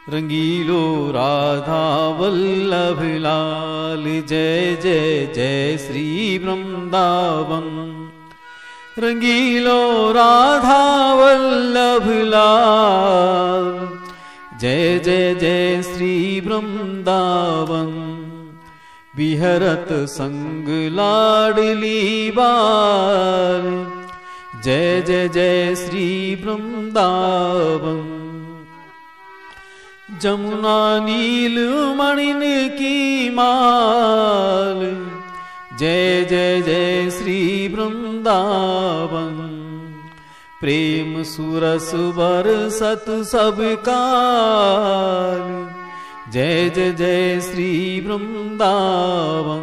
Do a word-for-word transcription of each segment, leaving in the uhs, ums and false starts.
रंगीलो राधा वल्लभ लाल, जय जय जय श्री वृंदावन। रंगीलो राधा वल्लभ लाल, जय जय जय श्री वृंदावन। विहरत संग लाडली बाल, जय जय जय श्री वृंदावन। जमुना नील मणिन की माल, जय जय जय श्री वृंदावन। प्रेम सुरस बरसत सब काल, जय जय जय श्री वृंदावन।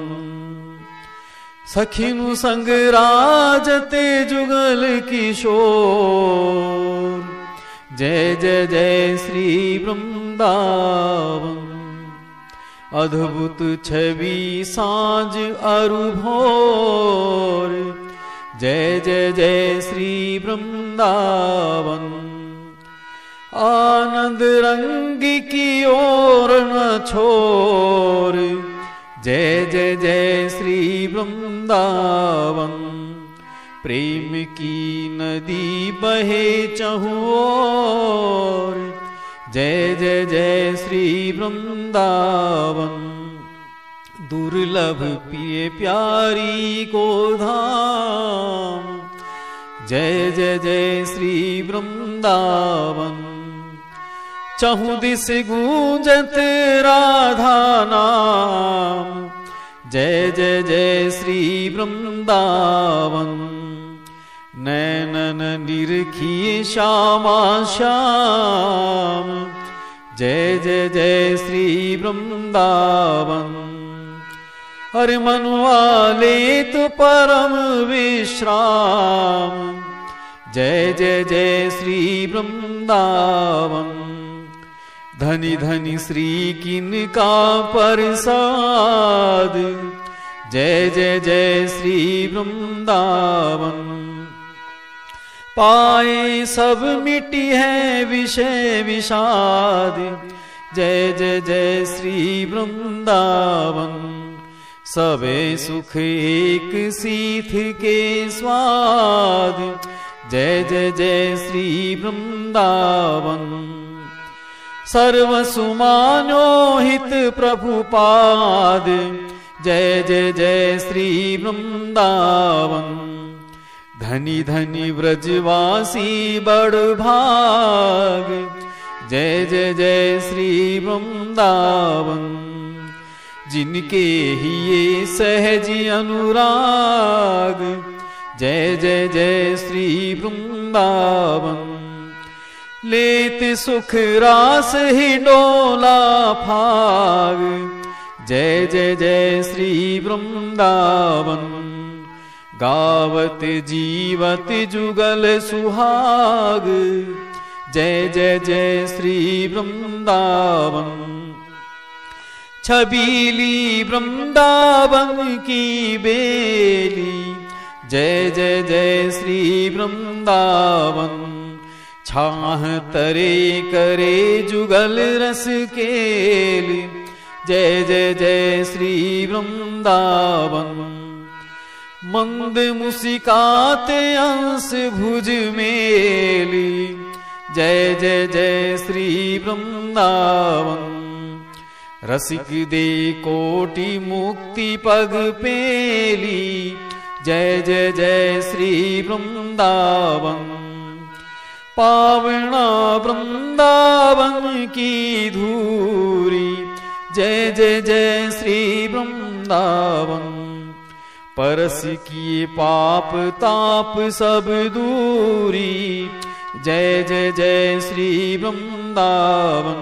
सखिनु संग राजते जुगल किशोर, जय जय जय श्री वृंदावन। अद्भुत छवि सांझ अरु भोर, जय जय जय श्री वृंदावन। आनंद रंग की ओर न छोर, जय जय जय श्री वृंदावन। प्रेम की नदी बहे चहुं ओर, जय जय जय श्री वृंदावन। दुर्लभ प्रिय प्यारी को धाम, जय जय जय श्री वृंदावन। चहुं दिस गूंजत राधा नाम, जय जय जय श्री वृंदावन। नैनन निरखिए श्यामा श्याम, जय जय जय श्री वृंदावन। हर मन वाले तो परम विश्राम, जय जय जय श्री वृंदावन। धनी धनी श्री किनका प्रसाद, जय जय जय श्री वृंदावन। पाए सब मिटी है विषय विषाद, जय जय जय श्री वृंदावन। सबे सुख एक सीथ के स्वाद, जय जय जय श्री वृंदावन। सर्व सुमानो हित प्रभुपाद, जय जय जय श्री वृंदावन। धनी धनी व्रजवासी बड़ भाग, जय जय जय श्री वृंदावन। जिनके ही ये सहज अनुराग, जय जय जय श्री वृंदावन। लेत सुख रास ही डोला फाग, जय जय जय श्री वृंदावन। गावत जीवत जुगल सुहाग, जय जय जय श्री वृंदावन। छबीली वृंदावन की बेली, जय जय जय श्री वृंदावन। छाह तरे करे जुगल रस केली, जय जय जय श्री वृंदावन। मंद मुस्काते अंश भुज मेली, जय जय जय श्री वृंदावन। रसिक दे कोटि मुक्ति पग पेली, जय जय जय श्री वृंदावन। पावना वृंदावन की धूरी, जय जय जय श्री वृंदावन। परस किए पाप ताप सब दूरी, जय जय जय श्री वृंदावन।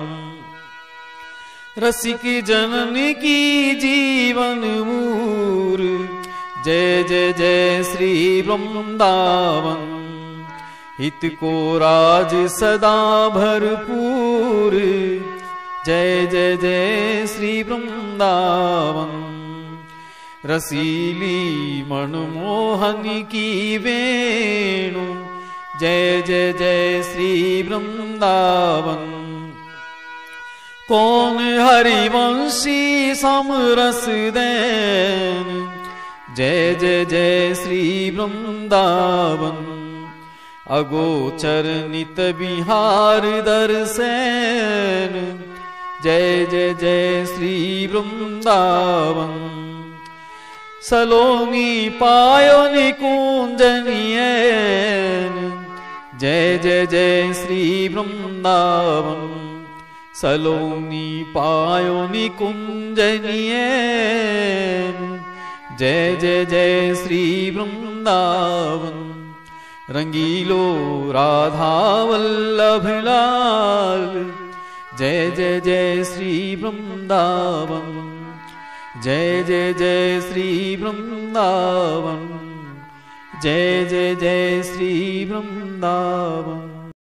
रसिक जनन की जीवन मूर, जय जय जय श्री वृंदावन। हित को राज सदा भरपूर, जय जय जय श्री वृंदावन। रसीली मनमोहन की वेणु, जय जय जय श्री वृंदावन। कौन हरिवंशी समरस देन। जय जय जय श्री वृंदावन। अगोचर नित विहार दर्शन। जय जय जय श्री वृंदावन। सलोनी पायो निकुंजनियन। जय जय जय श्री वृंदावन। सलोनी पायो निकुंजनियन। जय जय जय श्री वृंदावन। रंगीलो राधा वल्लभ लाल। जय जय जय श्री वृंदावन। जय जय जय श्री वृंदावन। जय जय जय श्री वृंदावन।